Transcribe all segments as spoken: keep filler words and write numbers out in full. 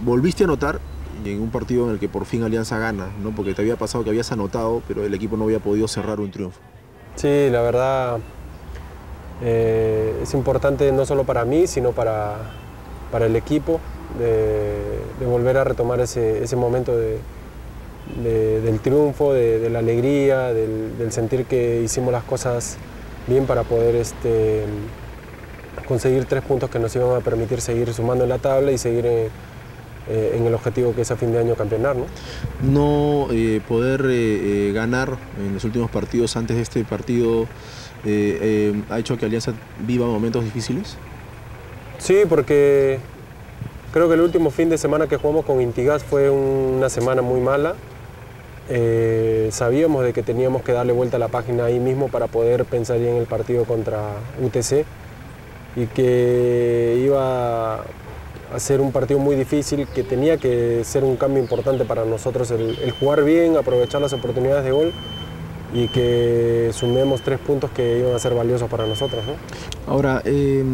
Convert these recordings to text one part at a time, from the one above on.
volviste a anotar en un partido en el que por fin Alianza gana, ¿no? Porque te había pasado que habías anotado, pero el equipo no había podido cerrar un triunfo. Sí, la verdad eh, es importante no solo para mí, sino para, para el equipo, de, de volver a retomar ese, ese momento de, de, del triunfo, de, de la alegría, del, del sentir que hicimos las cosas bien para poder este, conseguir tres puntos que nos iban a permitir seguir sumando en la tabla y seguir en, eh, en el objetivo que es a fin de año campeonar, ¿no? No eh, poder eh, eh, ganar en los últimos partidos antes de este partido eh, eh, ha hecho que Alianza viva momentos difíciles. Sí, porque creo que el último fin de semana que jugamos con Intigas fue una semana muy mala. Eh, sabíamos de que teníamos que darle vuelta a la página ahí mismo para poder pensar en el partido contra U T C y que iba a ser un partido muy difícil, que tenía que ser un cambio importante para nosotros el, el jugar bien, aprovechar las oportunidades de gol y que sumemos tres puntos que iban a ser valiosos para nosotros, ¿no? Ahora, eh,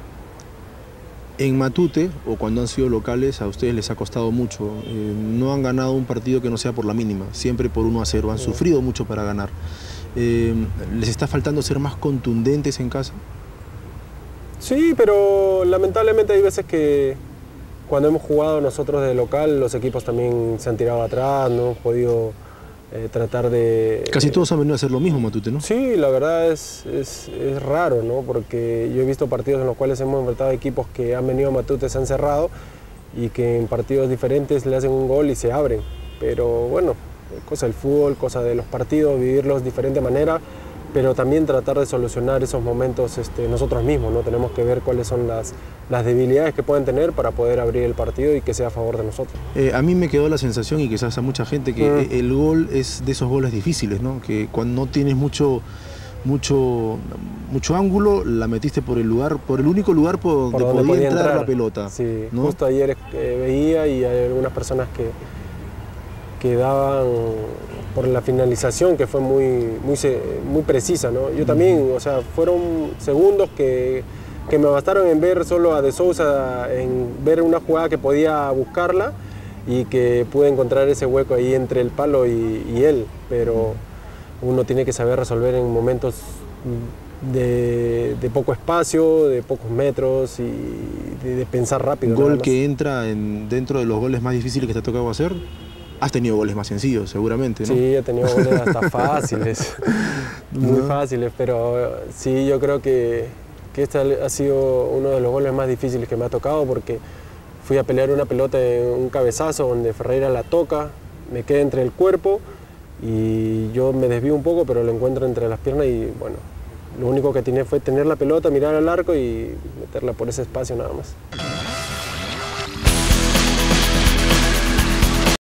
en Matute, o cuando han sido locales, a ustedes les ha costado mucho. Eh, no han ganado un partido que no sea por la mínima, siempre por uno a cero. Han sí. sufrido mucho para ganar. Eh, ¿Les está faltando ser más contundentes en casa? Sí, pero lamentablemente hay veces que cuando hemos jugado nosotros de local, los equipos también se han tirado atrás, no hemos podido eh, tratar de... Casi todos han venido a hacer lo mismo, Matute, ¿no? Sí, la verdad es, es, es raro, ¿no? Porque yo he visto partidos en los cuales hemos enfrentado a equipos que han venido a Matute, se han cerrado y que en partidos diferentes le hacen un gol y se abren. Pero bueno, cosa del fútbol, cosa de los partidos, vivirlos de diferente manera, pero también tratar de solucionar esos momentos este, nosotros mismos, ¿no? Tenemos que ver cuáles son las, las debilidades que pueden tener para poder abrir el partido y que sea a favor de nosotros. Eh, a mí me quedó la sensación, y quizás a mucha gente, que mm. el gol es de esos goles difíciles, ¿no? Que cuando no tienes mucho, mucho, mucho ángulo, la metiste por el lugar, por el único lugar por, por donde podía, podía entrar, entrar la pelota. Sí, ¿no? Justo ayer eh, veía y hay algunas personas que, que daban por la finalización, que fue muy, muy, muy precisa, ¿no? Yo también, o sea, fueron segundos que, que me bastaron en ver solo a De Sousa, en ver una jugada que podía buscarla y que pude encontrar ese hueco ahí entre el palo y, y él, pero uno tiene que saber resolver en momentos de, de poco espacio, de pocos metros y de, de pensar rápido. ¿Gol que entra en, dentro de los goles más difíciles que te ha tocado hacer? Has tenido goles más sencillos, seguramente, ¿no? Sí, he tenido goles hasta fáciles, muy ¿no? fáciles, pero sí, yo creo que, que este ha sido uno de los goles más difíciles que me ha tocado, porque fui a pelear una pelota en un cabezazo donde Ferreira la toca, me queda entre el cuerpo y yo me desvío un poco, pero lo encuentro entre las piernas y bueno, lo único que tenía fue tener la pelota, mirar al arco y meterla por ese espacio nada más.